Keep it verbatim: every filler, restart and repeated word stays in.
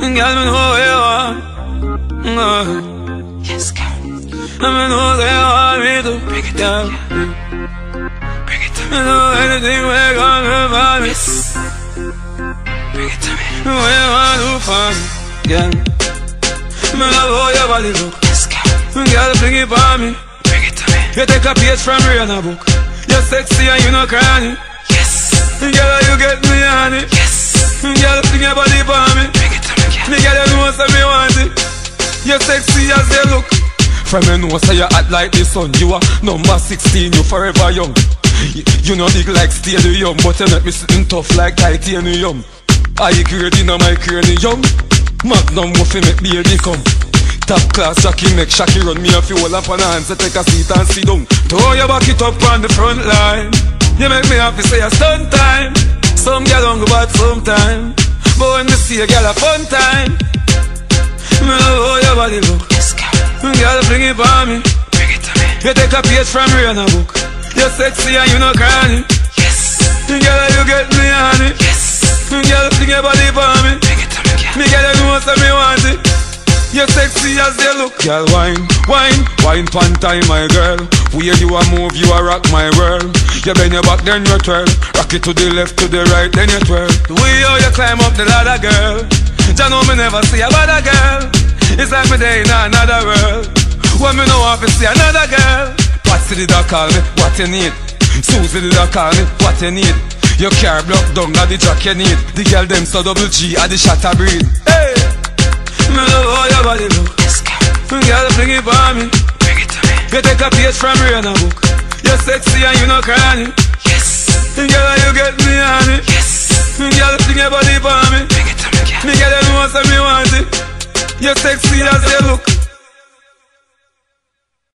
Girl, me know where you want. uh. Yes, girl. Me know where you want me to. Bring it down. Bring it to me. Me know anything where gonna find me. Yes. Bring it to me. Where you want to find me, girl. Me love how your body look. Yes, girl. Girl, bring it for me. Bring it to me. You take a page from Rihanna book. You're sexy and you no cranny. Yes. Girl, you get me on it. Yes. Girl, bring your body for me. Bring it to me, girl. Me girl, you know say me want it. You're sexy as they look. From you know say you hot like the sun. You are number sixteen, you forever young. You, you know big like stadium, but you make me sitting tough like titanium. I grade in my cranium. Magnum muffin make baby come. Top class Jackie make Shaki run me a few all up on hands to take a seat and sit down. Throw your back it up on the front line. You make me happy say a stunt time. Some girl don't go bad sometime, but when me see a girl a fun time. Me love how your body look. Yes, girl. Girl, bring it for me. Bring it to me. You take a page from Rihanna book. You're sexy and you no cranny. Yes. Girl, you get me on it. Yes. Girl, bring your body for me. Bring it to me, girl. Me girl, you know say me want it. You're sexy as they look. Girl, wine, wine, wine pan time, my girl. Where you a move, you a rock my world. You bend your back, then you twirl. Rock it to the left, to the right, then you twirl. The way how you climb up the ladder, girl. You know me never see a better girl. It's like me day in another world. When me know I fi see another girl. Patsy did I call me, what you need? Susie did I call me, what you need? Your car block down, got the jack you need. The girl them so double G, at the shatter breed. Hey, me love how your body look. Yes, girl. Girl, bring it for me. Bring it to me. You take a page from Rihanna book. You're sexy and you no cranny. Yes. Girl, you get me on it. Yes. Girl, bring your body for me. Bring it to me, girl. Me girl, you know say me want it. You're sexy as you look.